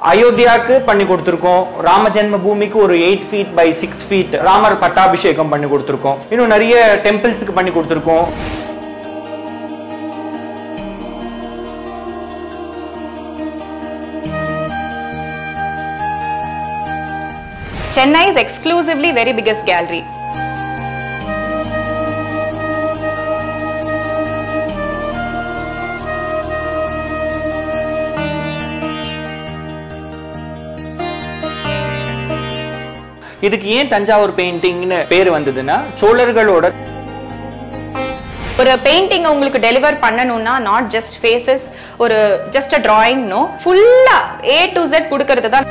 அயோத்தியாக்கு பண்ணி கொடுத்திருக்கோம். ராம ஜென்ம பூமிக்கு ஒரு 8 feet by 6 feet ராமர் பட்டாபிஷேகம் பண்ணி கொடுத்திருக்கோம். இன்னும் நிறைய டெம்பிள்ஸ்க்கு பண்ணி கொடுத்திருக்கோம். Chennai is exclusively very biggest gallery. இதுக்கு ஏன் தஞ்சாவூர் பெயிண்டிங்னு பேர் வந்ததுன்னா சோழர்களோட ஒரு பெயிண்டிங் உங்களுக்கு டெலிவர் பண்ணனும்னா நாட் ஜஸ்ட் ஃபேसेस ஒரு ஜஸ்ட் a drawing நோ ஃபுல்லா A to Z கொடுக்கிறது தான்.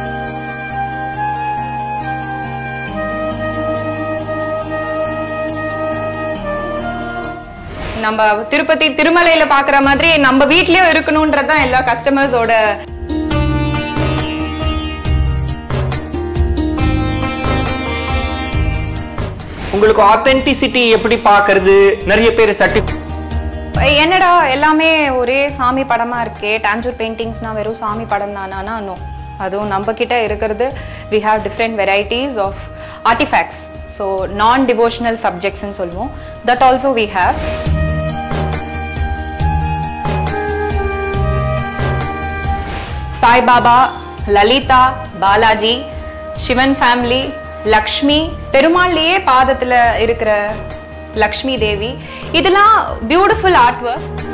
நம்ம திருப்பதி திருமலையில பாக்குற மாதிரி நம்ம வீட்லயும் இருக்கணும்ன்றது தான் எல்லா கஸ்டமர்ஸோட. உங்களுக்கு ஆத்தென்டிசிட்டி எப்படி பாக்குறது நிறைய பேர் என்னடா எல்லாமே ஒரே சாமி படமா இருக்கே டான்ஜூர் பெயிண்டிங்ஸ்னா வெறும் சாமி படம் தானா? நோ, அதுவும் நம்ம கிட்ட இருக்கிறது we have different varieties of artifacts, so non devotional subjects ன்னு சொல்லுவோம். that also we have. Sai Baba, Lalitha, Balaji, Sivan family, Lakshmi, பெருமாள்லயே பாதத்துல இருக்கிற லக்ஷ்மி தேவி, இதெல்லாம் பியூட்டிஃபுல் ஆர்ட் ஒர்க்.